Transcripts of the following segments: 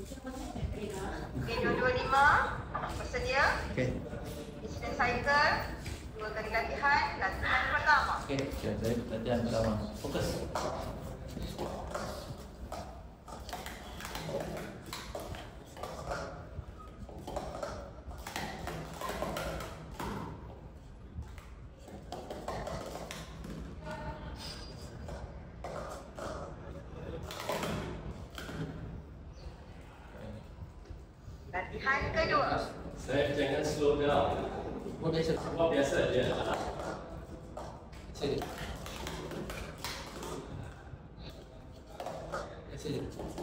Okey, 225 bersedia. Okey. Disiplin cycle 2 kali latihan. Latihan pertama. Okey, latihan pertama. Fokus. Latihan kedua. Saya jangan slow down. Buat biasa. Buat biasa je. Sini. Sini.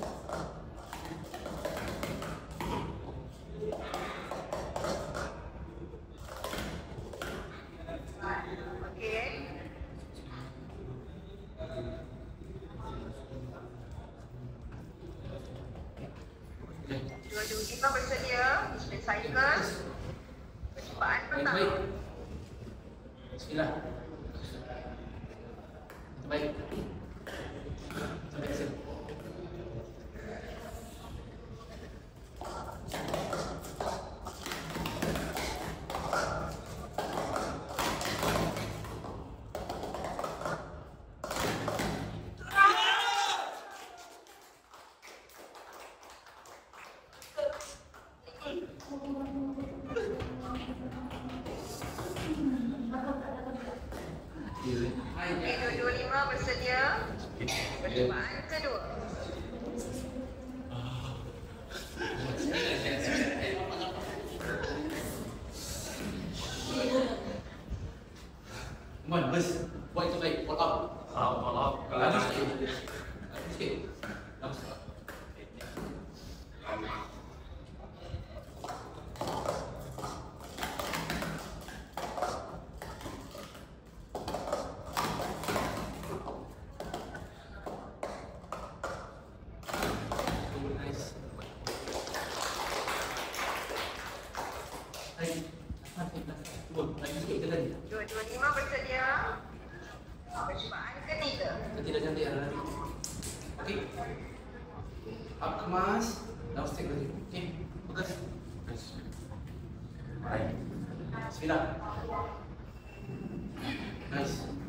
Okey. Dua bersedia. Disiplin cycle. Percubaan pertama. Baik. Bismillah. Baik. Sampai sini. Okey, 225 bersedia. Percubaan kedua. Mohon, bos. Buat itu baik. Pull up. Maaf. Lagi sikit. Lagi sikit. Lagi sikit. Nice. Lagi. Lagi sikit kita lagi. 225 bersedia. Percubaan ketiga. Tidak cantik ada lagi. Okey. Up kemas. Down stick lagi. Okey. Fokus. Baik. Bismillah. Nice.